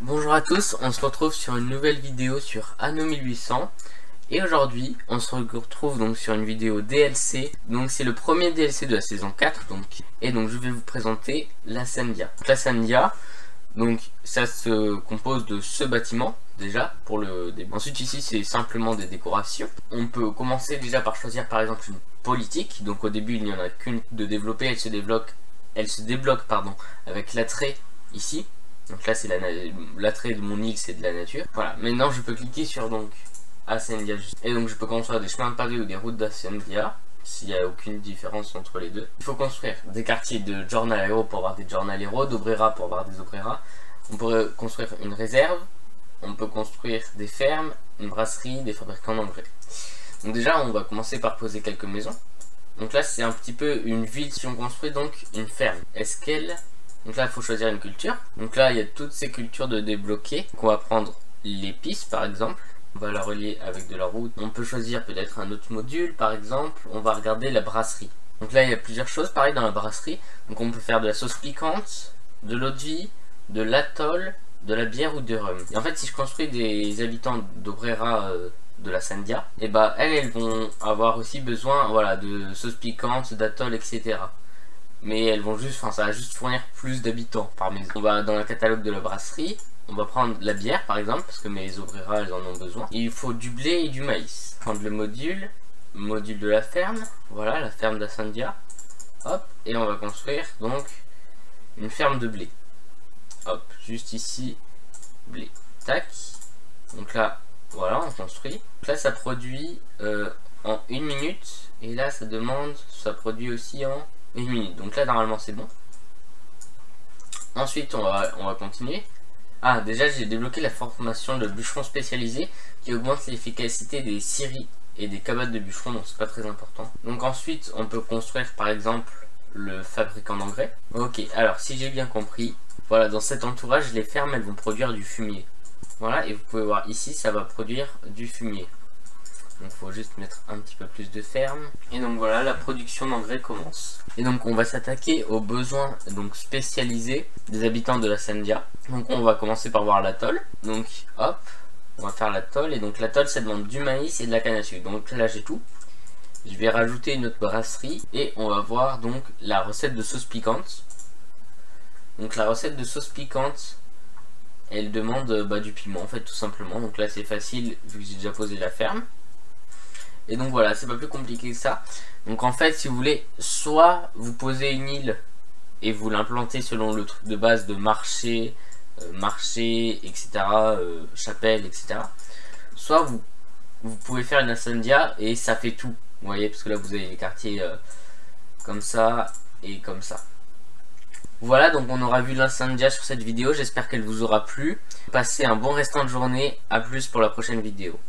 Bonjour à tous, on se retrouve sur une nouvelle vidéo sur Anno 1800 et aujourd'hui on se retrouve donc sur une vidéo DLC. Donc c'est le premier DLC de la saison 4 et donc je vais vous présenter la Sandia. La Sandia, donc ça se compose de ce bâtiment déjà pour le début. Ensuite ici c'est simplement des décorations. On peut commencer déjà par choisir par exemple une politique. Donc au début il n'y en a qu'une de développer, elle se débloque avec l'attrait ici. Donc là c'est l'attrait de mon île, c'est de la nature. Voilà, maintenant je peux cliquer sur donc Ascendia et donc je peux construire des chemins de pavé ou des routes d'Ascendia s'il n'y a aucune différence entre les deux. Il faut construire des quartiers de Giornaliero pour avoir des Giornaliero, d'Obrera pour avoir des Obrera. On pourrait construire une réserve, on peut construire des fermes, une brasserie, des fabricants d'engrais. Donc déjà on va commencer par poser quelques maisons. Donc là c'est un petit peu une ville. Si on construit donc une ferme, est-ce qu'elle... Donc là il faut choisir une culture. Donc là il y a toutes ces cultures de débloquer. Donc on va prendre l'épice par exemple. On va la relier avec de la route. On peut choisir peut-être un autre module par exemple. On va regarder la brasserie. Donc là il y a plusieurs choses pareil dans la brasserie. Donc on peut faire de la sauce piquante, de l'eau de vie, de l'atoll, de la bière ou de rhum. Et en fait si je construis des habitants d'Obrera de la Sandia, et bah elles vont avoir aussi besoin voilà, de sauce piquante, d'atoll, etc. Mais elles vont juste, ça va juste fournir plus d'habitants par maison. On va dans le catalogue de la brasserie, on va prendre la bière par exemple, parce que mes ouvriras elles en ont besoin. Il faut du blé et du maïs. Prendre le module de la ferme, voilà la ferme d'Ascendia. Hop, et on va construire donc une ferme de blé. Hop, juste ici, blé. Tac. Donc là, voilà, on construit. Donc là, ça produit en 1 minute, et là, ça produit aussi en 1 minute. Donc là normalement c'est bon. Ensuite on va continuer. Ah déjà j'ai débloqué la formation de bûcheron spécialisé qui augmente l'efficacité des scieries et des cabanes de bûcherons, donc c'est pas très important. Donc ensuite on peut construire par exemple le fabricant d'engrais. Ok, alors si j'ai bien compris, voilà, dans cet entourage les fermes elles vont produire du fumier. Voilà, et vous pouvez voir ici ça va produire du fumier. Donc il faut juste mettre un petit peu plus de ferme. Et donc voilà, la production d'engrais commence. Et donc on va s'attaquer aux besoins donc spécialisés des habitants de la Sandia. Donc on va commencer par voir l'atoll. Donc hop, on va faire l'atoll. Et donc l'atoll ça demande du maïs et de la canne à sucre. Donc là j'ai tout. Je vais rajouter une autre brasserie. Et on va voir donc la recette de sauce piquante. Donc la recette de sauce piquante, elle demande du piment en fait tout simplement. Donc là c'est facile vu que j'ai déjà posé la ferme. Et donc voilà, c'est pas plus compliqué que ça. Donc en fait, si vous voulez, soit vous posez une île et vous l'implantez selon le truc de base de marché, etc., chapelle, etc. Soit vous pouvez faire une Ascendia et ça fait tout. Vous voyez, parce que là vous avez les quartiers comme ça et comme ça. Voilà, donc on aura vu l'Incendia sur cette vidéo. J'espère qu'elle vous aura plu. Passez un bon restant de journée. À plus pour la prochaine vidéo.